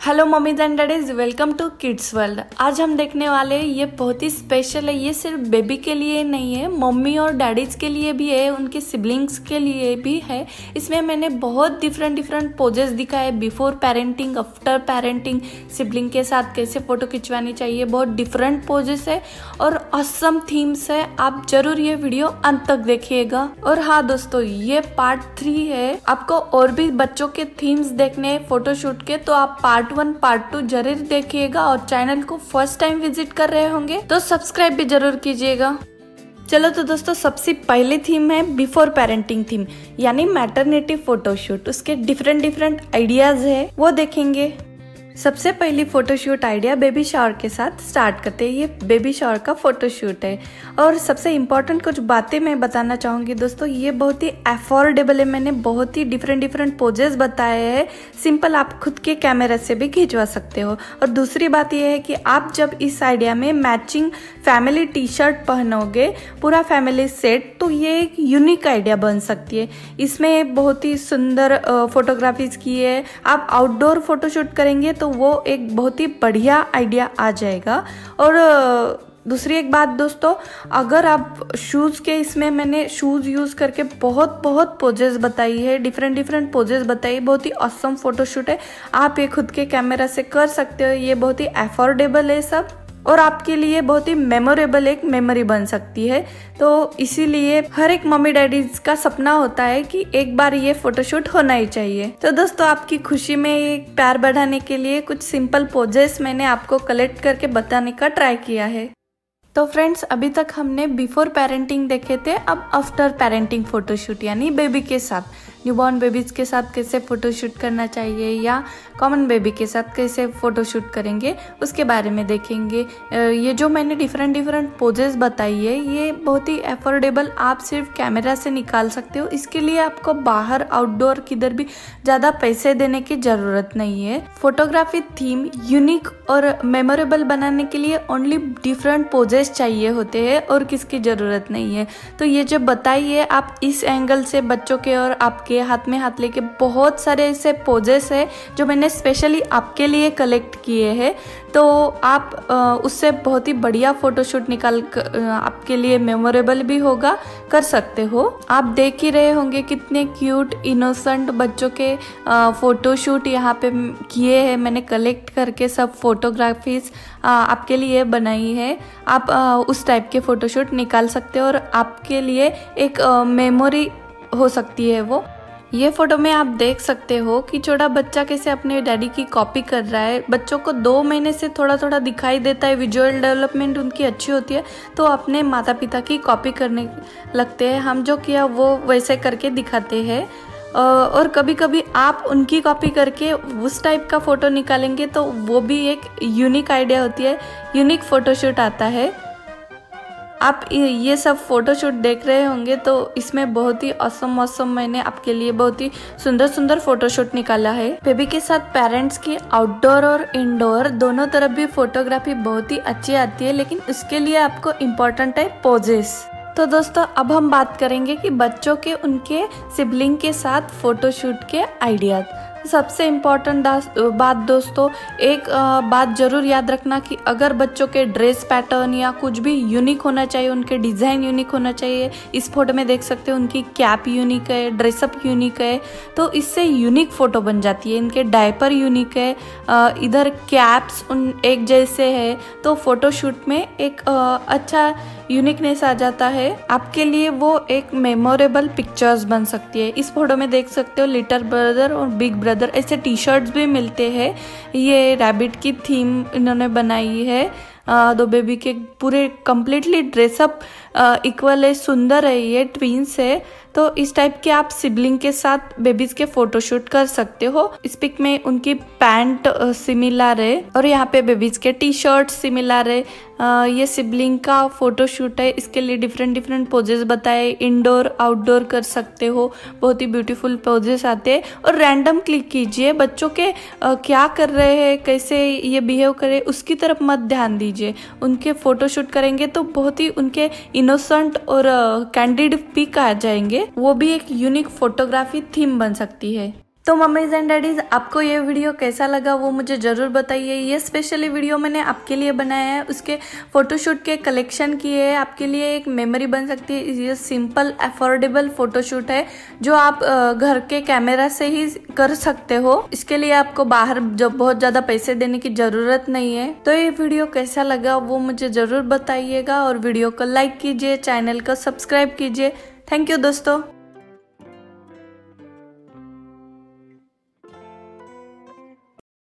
Hello mummies and daddies, welcome to kids world. आज हम देखने वाले हैं, ये बहुत ही स्पेशल है। ये सिर्फ बेबी के लिए नहीं है, मम्मी और डैडीज के लिए भी है, उनके सिबलिंग्स के लिए भी है। इसमें मैंने बहुत डिफरेंट पोजेस दिखाए, before parenting, after parenting, sibling के साथ कैसे फोटो खिंचवानी चाहिए। बहुत डिफरेंट पोजेस है और असम थीम्स है। आप जरूर ये वीडियो अंत तक देखिएगा। और हाँ दोस्तों, ये पार्ट 3 है। आपको और भी बच्चों के थीम्स देखने फोटोशूट के, तो आप पार्ट 1 पार्ट 2 जरूर देखिएगा। और चैनल को फर्स्ट टाइम विजिट कर रहे होंगे तो सब्सक्राइब भी जरूर कीजिएगा। चलो तो दोस्तों, सबसे पहली थीम है बिफोर पेरेंटिंग थीम, यानी मैटरनिटी फोटोशूट। उसके डिफरेंट आइडियाज है, वो देखेंगे। सबसे पहली फोटोशूट आइडिया बेबी शावर के साथ स्टार्ट करते हैं। ये बेबी शावर का फोटोशूट है और सबसे इम्पोर्टेंट कुछ बातें मैं बताना चाहूँगी दोस्तों। ये बहुत ही अफोर्डेबल है। मैंने बहुत ही डिफरेंट पोजेस बताए हैं। सिंपल आप खुद के कैमरा से भी खिंचवा सकते हो। और दूसरी बात ये है कि आप जब इस आइडिया में मैचिंग फैमिली टी शर्ट पहनोगे, पूरा फैमिली सेट, तो ये एक यूनिक आइडिया बन सकती है। इसमें बहुत ही सुंदर फोटोग्राफीज की है। आप आउटडोर फोटोशूट करेंगे तो वो एक बहुत ही बढ़िया आइडिया आ जाएगा। और दूसरी एक बात दोस्तों, अगर आप शूज़ के, इसमें मैंने शूज़ यूज़ करके बहुत पोजेस बताई है, डिफरेंट पोजेस बताई। बहुत ही ऑसम फोटोशूट है। आप ये खुद के कैमरा से कर सकते हो। ये बहुत ही अफोर्डेबल है सब, और आपके लिए बहुत ही मेमोरेबल एक मेमोरी बन सकती है। तो इसीलिए हर एक मम्मी डैडीज का सपना होता है कि एक बार ये फोटोशूट होना ही चाहिए। तो दोस्तों, आपकी खुशी में एक प्यार बढ़ाने के लिए कुछ सिंपल पोजेस मैंने आपको कलेक्ट करके बताने का ट्राई किया है। तो फ्रेंड्स, अभी तक हमने बिफोर पेरेंटिंग देखे थे। अब आफ्टर पेरेंटिंग फोटोशूट, यानी बेबी के साथ, न्यूबॉर्न बेबीज के साथ कैसे फोटोशूट करना चाहिए या कॉमन बेबी के साथ कैसे फोटोशूट करेंगे, उसके बारे में देखेंगे। ये जो मैंने डिफरेंट पोजेस बताई है, ये बहुत ही अफोर्डेबल, आप सिर्फ कैमरा से निकाल सकते हो। इसके लिए आपको बाहर आउटडोर किधर भी ज़्यादा पैसे देने की ज़रूरत नहीं है। फोटोग्राफी थीम यूनिक और मेमोरेबल बनाने के लिए ओनली डिफरेंट पोजेस चाहिए होते हैं और किसकी ज़रूरत नहीं है। तो ये जो बताई है, आप इस एंगल से बच्चों के और आपके हाथ में हाथ लेके बहुत सारे ऐसे पोजेस है जो मैंने स्पेशली आपके लिए कलेक्ट किए हैं। तो आप उससे बहुत ही बढ़िया फोटोशूट निकाल आपके लिए मेमोरेबल भी होगा, कर सकते हो। आप देख ही रहे होंगे कितने क्यूट इनोसेंट बच्चों के फोटोशूट यहाँ पे किए हैं। मैंने कलेक्ट करके सब फोटोग्राफीज आपके लिए बनाई है। आप उस टाइप के फोटोशूट निकाल सकते हो और आपके लिए एक मेमोरी हो सकती है वो। ये फोटो में आप देख सकते हो कि छोटा बच्चा कैसे अपने डैडी की कॉपी कर रहा है। बच्चों को 2 महीने से थोड़ा दिखाई देता है, विजुअल डेवलपमेंट उनकी अच्छी होती है, तो अपने माता पिता की कॉपी करने लगते हैं। हम जो किया वो वैसे करके दिखाते हैं। और कभी कभी आप उनकी कॉपी करके उस टाइप का फोटो निकालेंगे तो वो भी एक यूनिक आइडिया होती है, यूनिक फोटोशूट आता है। आप ये सब फोटोशूट देख रहे होंगे तो इसमें बहुत ही ऑसम मैंने आपके लिए बहुत ही सुंदर फोटोशूट निकाला है। बेबी के साथ पेरेंट्स की आउटडोर और इंडोर दोनों तरफ भी फोटोग्राफी बहुत ही अच्छी आती है, लेकिन उसके लिए आपको इम्पोर्टेंट है पोजेस। तो दोस्तों, अब हम बात करेंगे कि बच्चों के उनके सिबलिंग के साथ फोटोशूट के आइडियाज। सबसे इम्पोर्टेंट बात दोस्तों, एक बात जरूर याद रखना कि अगर बच्चों के ड्रेस पैटर्न या कुछ भी यूनिक होना चाहिए, उनके डिज़ाइन यूनिक होना चाहिए। इस फोटो में देख सकते हो उनकी कैप यूनिक है, ड्रेसअप यूनिक है, तो इससे यूनिक फोटो बन जाती है। इनके डायपर यूनिक है, इधर कैप्स उन एक जैसे है, तो फोटोशूट में एक अच्छा यूनिकनेस आ जाता है। आपके लिए वो एक मेमोरेबल पिक्चर्स बन सकती है। इस फोटो में देख सकते हो लिटिल ब्रदर और बिग ब्रदर ऐसे टी शर्ट्स भी मिलते हैं। ये रैबिट की थीम इन्होंने बनाई है। 2 बेबी के पूरे कंप्लीटली ड्रेसअप इक्वल है, सुंदर है, ये ट्विंस है। तो इस टाइप के आप सिबलिंग के साथ बेबीज के फोटोशूट कर सकते हो। इस पिक में उनकी पैंट सिमिलर है और यहाँ पे बेबीज के टी शर्ट सिमिलर है। ये सिबलिंग का फोटोशूट है। इसके लिए डिफरेंट पोजेस बताए, इंडोर आउटडोर कर सकते हो। बहुत ही ब्यूटीफुल पोजेस आते हैं। और रैंडम क्लिक कीजिए, बच्चों के क्या कर रहे हैं, कैसे ये बिहेव करे, उसकी तरफ मत ध्यान दीजिए। उनके फोटोशूट करेंगे तो बहुत ही उनके इनोसेंट और कैंडिड पिक आ जाएंगे। वो भी एक यूनिक फोटोग्राफी थीम बन सकती है। तो मम्मीज एंड डैडीज, आपको ये वीडियो कैसा लगा वो मुझे ज़रूर बताइए। ये स्पेशली वीडियो मैंने आपके लिए बनाया है, उसके फ़ोटोशूट के कलेक्शन किए हैं। आपके लिए एक मेमोरी बन सकती है। ये सिंपल अफोर्डेबल फ़ोटोशूट है जो आप घर के कैमरा से ही कर सकते हो। इसके लिए आपको बाहर जब बहुत ज़्यादा पैसे देने की ज़रूरत नहीं है। तो ये वीडियो कैसा लगा वो मुझे ज़रूर बताइएगा और वीडियो को लाइक कीजिए, चैनल को सब्सक्राइब कीजिए। थैंक यू दोस्तों।